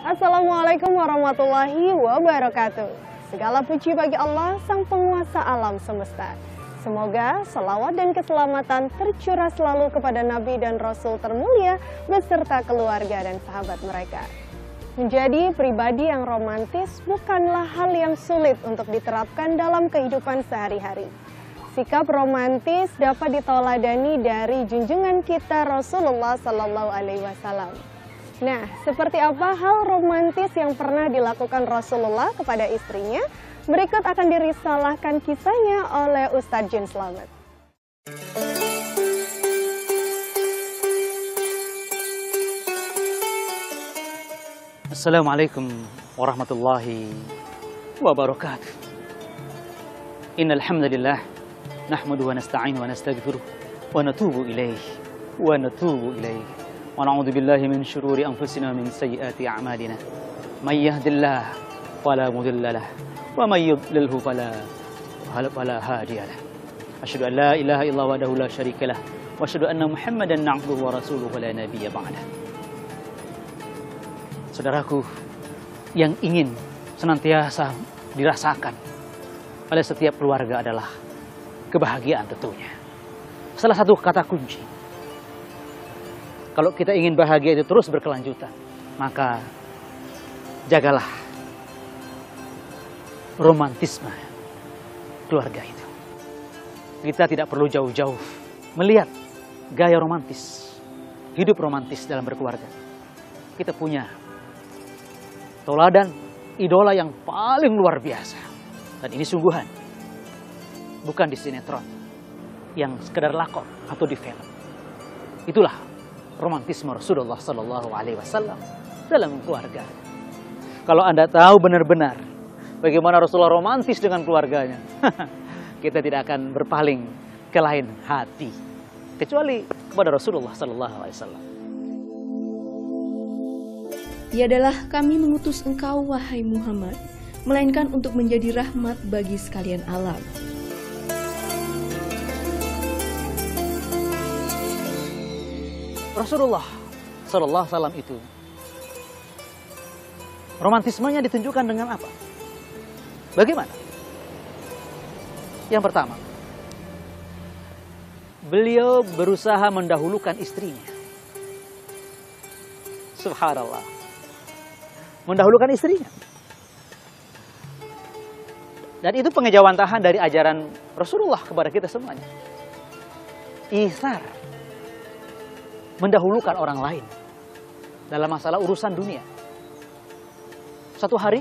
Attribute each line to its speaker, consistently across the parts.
Speaker 1: Assalamualaikum warahmatullahi wabarakatuh. Segala puji bagi Allah, Sang Penguasa alam semesta. Semoga selawat dan keselamatan tercurah selalu kepada Nabi dan Rasul termulia beserta keluarga dan sahabat mereka. Menjadi pribadi yang romantis bukanlah hal yang sulit untuk diterapkan dalam kehidupan sehari-hari. Sikap romantis dapat diteladani dari junjungan kita Rasulullah Sallallahu Alaihi Wasallam. Nah, seperti apa hal romantis yang pernah dilakukan Rasulullah kepada istrinya? Berikut akan dirisalahkan kisahnya oleh Ustadz Jin Slamet.
Speaker 2: Assalamualaikum warahmatullahi wabarakatuh. Innal hamdalillah nahmaduhu wa nasta'inu wa nastaghfiruh wa natubu ilaihi wa natubu ilaihi. Wa na'udzu billahi min syururi anfusina min sayyiati a'malina. May yahdihillahu fala mudilla lahu wa may yudlilhu fala hadiya lahu. Asyhadu an la ilaha illallah wahdahu la syarika lahu wa asyhadu anna Muhammadan 'abduhu wa rasuluhu la nabiyya ba'dah. Saudaraku yang ingin senantiasa dirasakan oleh setiap keluarga adalah kebahagiaan tentunya. Salah satu kata kunci. Kalau kita ingin bahagia itu terus berkelanjutan, maka jagalah romantisme keluarga itu. Kita tidak perlu jauh-jauh melihat gaya romantis, hidup romantis dalam berkeluarga. Kita punya tauladan idola yang paling luar biasa. Dan ini sungguhan. Bukan di sinetron yang sekedar lakon atau di film. Itulah romantisme Rasulullah Sallallahu Alaihi Wasallam dalam keluarga. Kalau Anda tahu benar-benar bagaimana Rasulullah romantis dengan keluarganya, kita tidak akan berpaling ke lain hati kecuali kepada Rasulullah Sallallahu Alaihi Wasallam.
Speaker 3: Tiadalah kami mengutus engkau wahai Muhammad, melainkan untuk menjadi rahmat bagi sekalian alam.
Speaker 2: Rasulullah Sallallahu Alaihi Wasallam itu romantismenya ditunjukkan dengan apa? Bagaimana? Yang pertama, beliau berusaha mendahulukan istrinya. Subhanallah. Mendahulukan istrinya. Dan itu pengejawantahan dari ajaran Rasulullah kepada kita semuanya. Ihsar. Mendahulukan orang lain dalam masalah urusan dunia. Satu hari,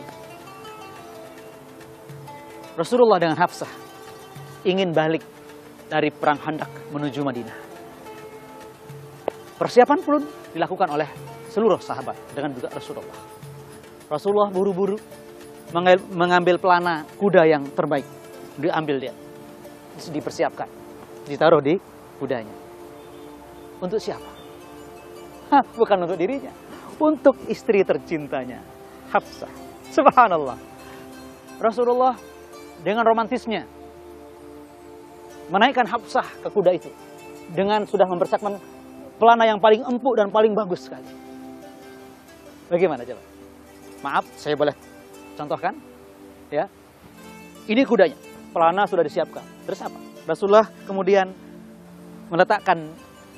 Speaker 2: Rasulullah dengan Hafsah ingin balik dari perang Khandaq menuju Madinah. Persiapan pun dilakukan oleh seluruh sahabat dengan juga Rasulullah. Rasulullah buru-buru mengambil pelana kuda yang terbaik. Diambil dia, dipersiapkan, ditaruh di kudanya. Untuk siapa? Bukan untuk dirinya, untuk istri tercintanya, Hafsah. Subhanallah. Rasulullah dengan romantisnya menaikkan Hafsah ke kuda itu dengan sudah mempersiapkan pelana yang paling empuk dan paling bagus sekali. Bagaimana coba? Maaf, saya boleh contohkan? Ya, ini kudanya, pelana sudah disiapkan. Terus apa? Rasulullah kemudian meletakkan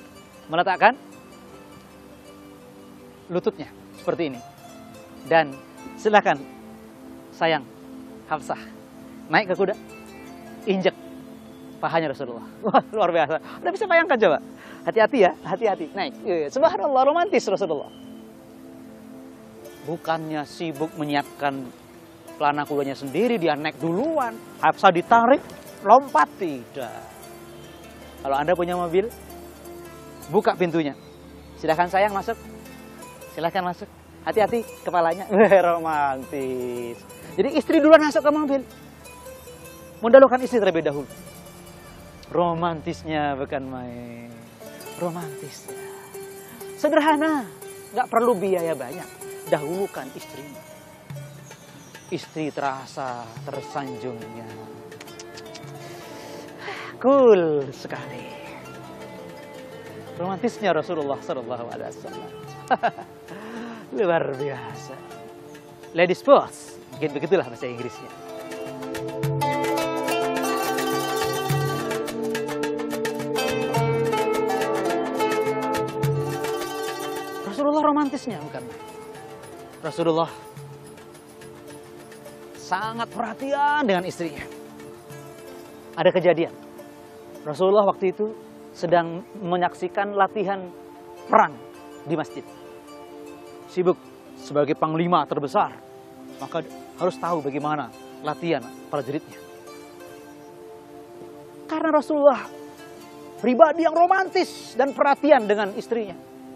Speaker 2: lututnya seperti ini. Dan silakan sayang Hafsah naik ke kuda, injek pahanya Rasulullah. Wah, luar biasa. Anda bisa bayangkan coba. Hati-hati ya, hati-hati. Naik. Subhanallah, romantis Rasulullah. Bukannya sibuk menyiapkan pelana kudanya sendiri, dia naik duluan. Hafsah ditarik, lompat. Tidak. Kalau Anda punya mobil, buka pintunya. Silahkan sayang masuk. Silahkan masuk. Hati-hati kepalanya. Romantis. Jadi istri duluan masuk ke mobil. Mendahulukan istri terlebih dahulu. Romantisnya bukan main. Romantisnya. Sederhana. Nggak perlu biaya banyak. Dahulukan istrinya. Istri terasa tersanjungnya. Cool sekali. Romantisnya Rasulullah Sallallahu Alaihi Wasallam. Luar biasa. ladies first. Mungkin begitulah bahasa Inggrisnya. Rasulullah romantisnya bukan? Rasulullah sangat perhatian dengan istrinya. Ada kejadian. Rasulullah waktu itu sedang menyaksikan latihan perang di masjid. Sibuk sebagai panglima terbesar, maka harus tahu bagaimana latihan prajuritnya. Karena Rasulullah pribadi yang romantis dan perhatian dengan istrinya.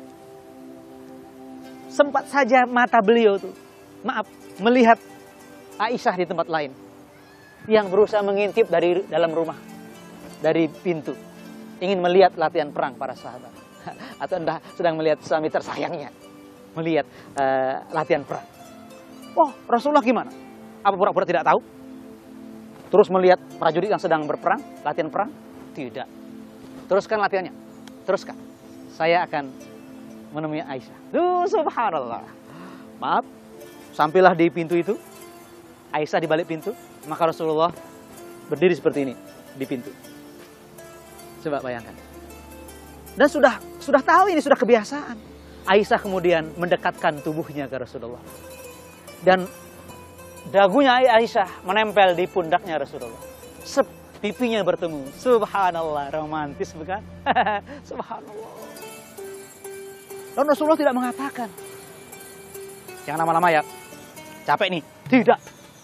Speaker 2: Sempat saja mata beliau tuh, melihat Aisyah di tempat lain yang berusaha mengintip dari dalam rumah, dari pintu, ingin melihat latihan perang para sahabat, atau entah sedang melihat suami tersayangnya melihat latihan perang. Oh, Rasulullah gimana? Apa pura-pura tidak tahu? Terus melihat prajurit yang sedang berperang, latihan perang? Tidak. Teruskan latihannya. Teruskan. Saya akan menemui Aisyah. Subhanallah. Maaf, sampailah di pintu itu. Aisyah di balik pintu. Maka Rasulullah berdiri seperti ini di pintu. Coba bayangkan. Dan sudah tahu ini, sudah kebiasaan. Aisyah kemudian mendekatkan tubuhnya ke Rasulullah. Dan dagunya Aisyah menempel di pundaknya Rasulullah. Pipinya bertemu. Subhanallah, romantis bukan? Subhanallah. Dan Rasulullah tidak mengatakan, jangan lama-lama ya, capek nih. Tidak.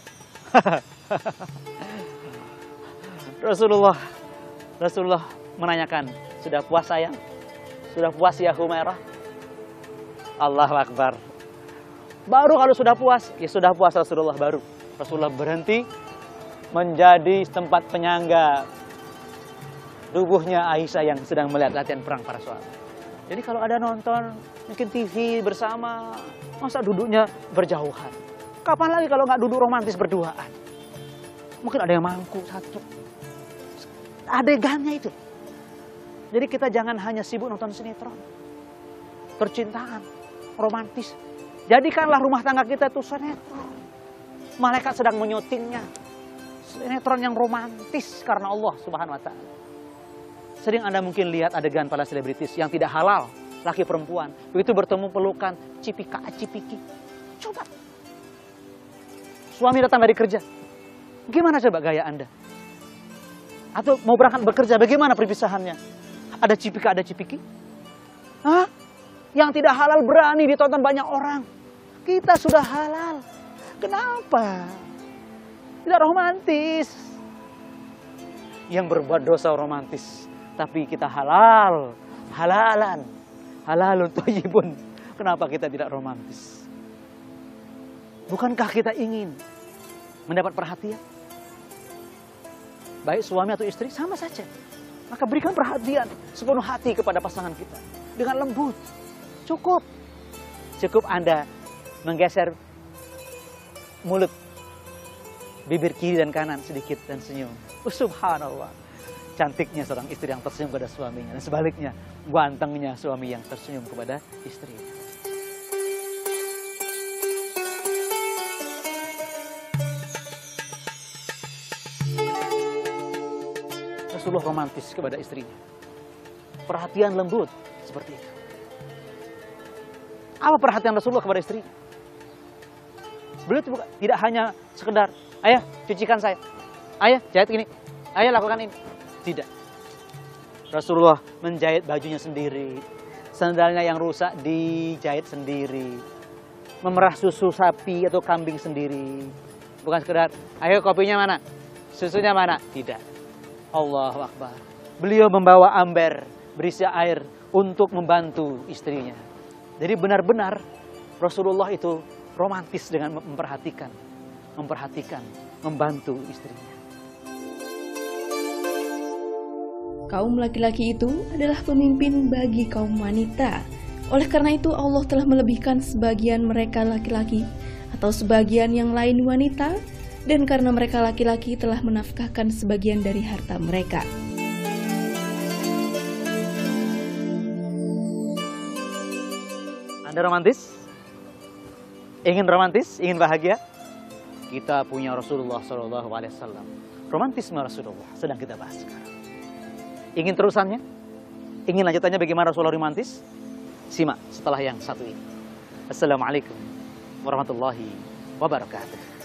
Speaker 2: Rasulullah menanyakan, sudah puas sayang? Sudah puas ya Humairah? Allahu Akbar. Baru kalau sudah puas, ya sudah puas Rasulullah baru. Rasulullah berhenti menjadi tempat penyangga tubuhnya Aisyah yang sedang melihat latihan perang para sahabat. Jadi kalau ada nonton, mungkin TV bersama, masa duduknya berjauhan? Kapan lagi kalau nggak duduk romantis berduaan? Mungkin ada yang mangku satu. Adegannya itu. Jadi kita jangan hanya sibuk nonton sinetron. Percintaan, romantis. Jadikanlah rumah tangga kita itu sinetron. Malaikat sedang menyutingnya. Sinetron yang romantis karena Allah Subhanahu wa Ta'ala. Sering Anda mungkin lihat adegan para selebritis yang tidak halal, laki perempuan. Begitu bertemu pelukan, cipika-cipiki. Coba. Suami datang dari kerja. Gimana coba gaya Anda? Atau mau berangkat bekerja, bagaimana perpisahannya? Ada cipika, ada cipiki? Hah? Yang tidak halal berani ditonton banyak orang. Kita sudah halal. Kenapa? Tidak romantis. Yang berbuat dosa romantis. Tapi kita halal. Halalan. Halalun thayyibun. Kenapa kita tidak romantis? Bukankah kita ingin mendapat perhatian? Baik suami atau istri, sama saja. Maka berikan perhatian sepenuh hati kepada pasangan kita. Dengan lembut. Cukup. Cukup Anda menggeser mulut, bibir kiri dan kanan sedikit dan senyum. Subhanallah. Cantiknya seorang istri yang tersenyum kepada suaminya. Dan sebaliknya, gantengnya suami yang tersenyum kepada istrinya. Rasulullah romantis kepada istrinya. Perhatian lembut seperti itu. Apa perhatian Rasulullah kepada istrinya? Beliau tidak hanya sekedar, ayah cucikan saya, ayah jahit gini, ayah lakukan ini. Tidak. Rasulullah menjahit bajunya sendiri, sandalnya yang rusak dijahit sendiri, memerah susu sapi atau kambing sendiri. Bukan sekedar, ayo kopinya mana, susunya mana. Tidak. Allahu Akbar. Beliau membawa ember berisi air untuk membantu istrinya. Jadi benar-benar Rasulullah itu romantis dengan memperhatikan, membantu istrinya.
Speaker 3: Kaum laki-laki itu adalah pemimpin bagi kaum wanita. Oleh karena itu Allah telah melebihkan sebagian mereka laki-laki atau sebagian yang lain wanita, dan karena mereka laki-laki telah menafkahkan sebagian dari harta mereka.
Speaker 2: Anda romantis? Ingin romantis, ingin bahagia? Kita punya Rasulullah SAW. Romantisme Rasulullah sedang kita bahas sekarang. Ingin terusannya? Ingin lanjutannya bagaimana Rasulullah romantis? Simak setelah yang satu ini. Assalamualaikum warahmatullahi wabarakatuh.